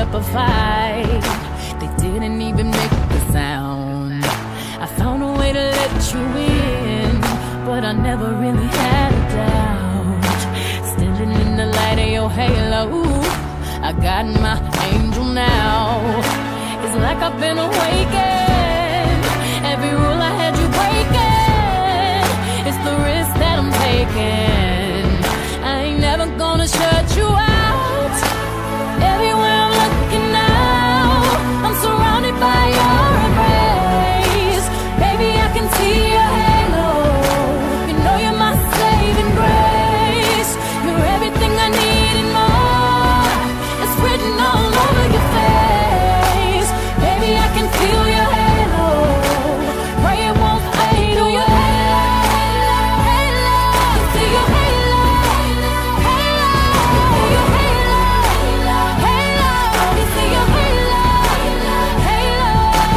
up a fight. They didn't even make the sound. I found a way to let you in, but I never really had a doubt. Standing in the light of your halo, I got my angel now. It's like I've been awakened. Every rule I had you breaking. It's the risk that I'm taking. I ain't never gonna shut you out. Everywhere I'm looking now, I'm surrounded by your embrace. Baby, I can see your halo. You know you're my saving grace. You're everything I need and more. It's written all over your face. Baby, I can feel your halo. Pray it won't fade. Oh, your halo, halo. See your halo, halo. Your halo, halo. See your halo, halo.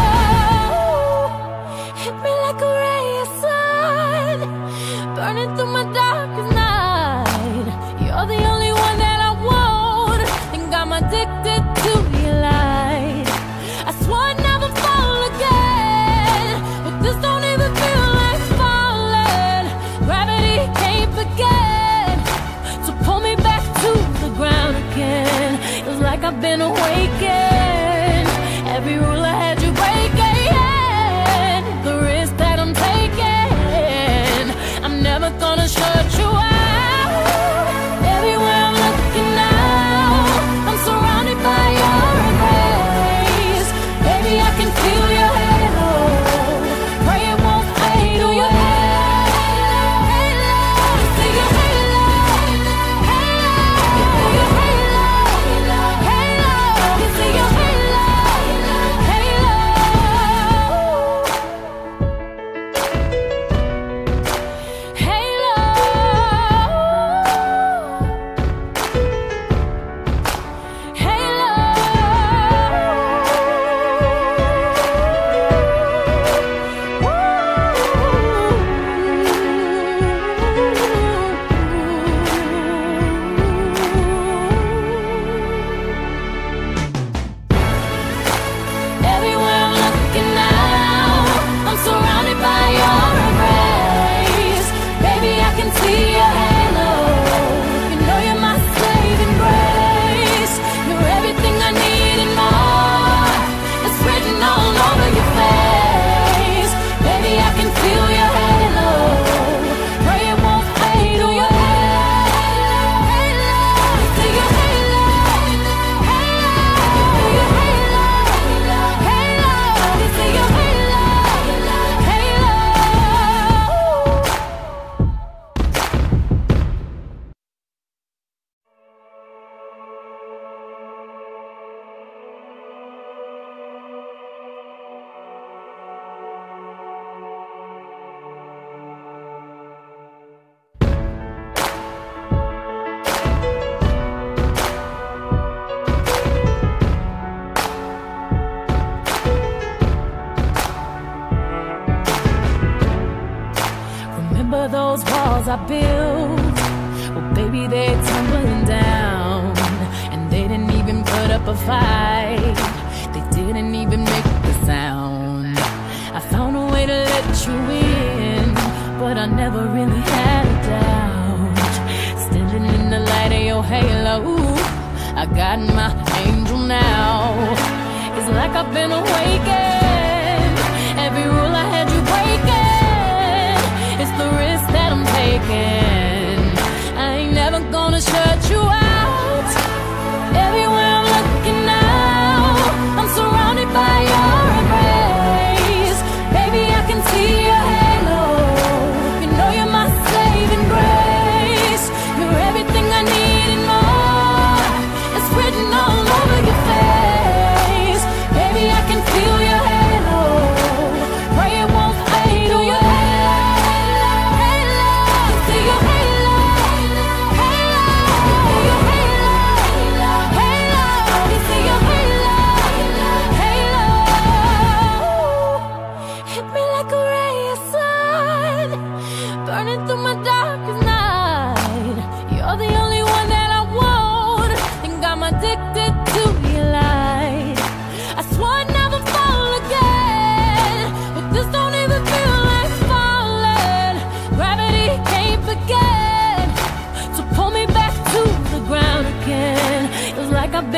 Hit me like a ray of sun, burning through my darkest night. You're the only one that I want, think I'm addicted to your light. I swore I'd never fall again, but this don't even feel like falling. Gravity can't begin to pull me back to the ground again. It's like I've been awakened. Every rule I had you breaking. The risk that I'm taking, I'm never gonna shut you out. Everywhere I'm looking now, I'm surrounded by your embrace. Baby, I can feel your halo. Pray it won't fade. Oh, your halo, halo. See your halo, halo. Your halo, halo. See your halo, halo. Everywhere I'm looking now, I'm surrounded by your embrace. Baby, I can see your halo. You know you're my saving grace. You're everything I need and more. It's written all over your face. Baby, I can feel your halo. Pray it won't fade. Oh, your halo, halo. See your halo, halo. Your halo, halo. See your halo, halo. Remember those walls I built? Well, baby, they're tumbling down, and they didn't even put up a fight. They didn't even make the sound. I found a way to let you in, but I never really had a doubt. Standing in the light of your halo, I got my angel now. It's like I've been awakened. Every rule I had you breaking. It's the risk that I'm taking. I ain't never gonna shut you out. Everywhere I'm looking now, I'm surrounded by your embrace. Baby, I can see your halo. You know you're my saving grace. You're everything I need and more. It's written all over your face. Baby, I can feel your halo. Pray it won't fade. Oh, your halo, halo. See your halo, halo. Your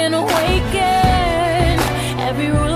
been awakened. Every rule